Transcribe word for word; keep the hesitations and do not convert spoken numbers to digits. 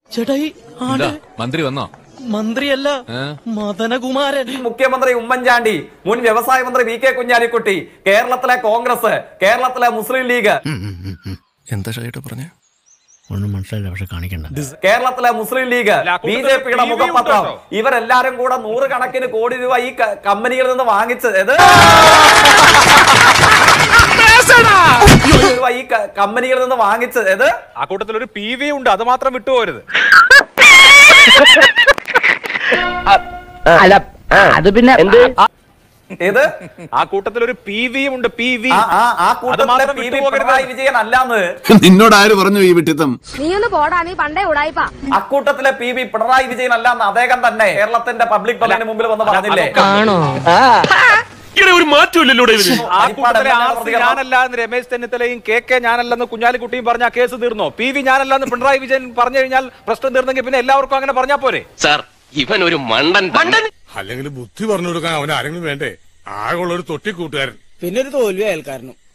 ചേട്ടായി മന്ത്രി വന്നോ? മന്ത്രിയല്ല, മദനകുമാരൻ. മുഖ്യമന്ത്രി ഉമ്മൻചാണ്ടി, മുൻ വ്യവസായ മന്ത്രി വി കെ കുഞ്ഞാലിക്കുട്ടി, കേരളത്തിലെ കോൺഗ്രസ്, കേരളത്തിലെ മുസ്ലിം ലീഗ്, എന്താ ഷൈട്ട് പറഞ്ഞേ? ഒന്നും മനസ്സിലായില്ല, പക്ഷെ കാണിക്കണ്ട. കേരളത്തിലെ മുസ്ലിം ലീഗ്, ബി ജെ പിയുടെ മുഖപത്രം, ഇവരെല്ലാരും കൂടെ നൂറുകണക്കിന് കോടി രൂപ ഈ കമ്പനികളിൽ നിന്ന് വാങ്ങിച്ചത് ഈ കമ്പനികളിൽ നിന്ന് വാങ്ങിച്ചത്. ആ കൂട്ടത്തിൽ ഒരു പി വി ഉണ്ട്, അത് മാത്രം വിട്ടുപോരുത്. അല്ല അത് പിന്നെ എന്ത്? ഏത്? ആ കൂട്ടത്തിൽ ഒരു പി വി ഉണ്ട്, പി വി. ആ കൂട്ടത്തിലെ പി വി പിണറായി വിജയൻ അല്ലാന്ന് നിന്നോട് ആര് പറഞ്ഞു ഈ വിട്ടിത്തം? നീ ഒന്ന് പോടാ, നീ പണ്ടേ ഉടായിപ്പാ. അക്കൂട്ടത്തിലെ പി വി പിണറായി വിജയൻ അല്ലാന്ന് അദ്ദേഹം തന്നെ കേരളത്തിന്റെ പബ്ലിക് ഡൊമൈനിന് മുമ്പിൽ വന്ന് പറഞ്ഞില്ലേ? ഒരു മാറ്റമില്ലല്ലോ. ആ കൂട്ടത്തിലെ ആർ സി ഞാനല്ല എന്ന് രമേശ് ചെന്നിത്തലയും കെ കെ ഞാനല്ലെന്ന് കുഞ്ഞാലിക്കുട്ടിയും പറഞ്ഞ കേസ് തീർന്നോ? പി വി ഞാനല്ലെന്ന് പിണറായി വിജയൻ പറഞ്ഞു കഴിഞ്ഞാൽ പ്രശ്നം തീർന്നെങ്കിൽ പിന്നെ എല്ലാവർക്കും അങ്ങനെ പറഞ്ഞാൽ പോരെ? സാർ, ഇവൻ ഒരു മണ്ടൻ. അല്ലെങ്കിൽ ബുദ്ധി പറഞ്ഞു കൊടുക്കാൻ അവൻ ആരെങ്കിലും വേണ്ടേ? ആകെയുള്ള ഒരു തൊട്ടിക്കൂട്ടുകാരൻ, പിന്നെ ഒരു തോൽവി അയൽക്കാരനും.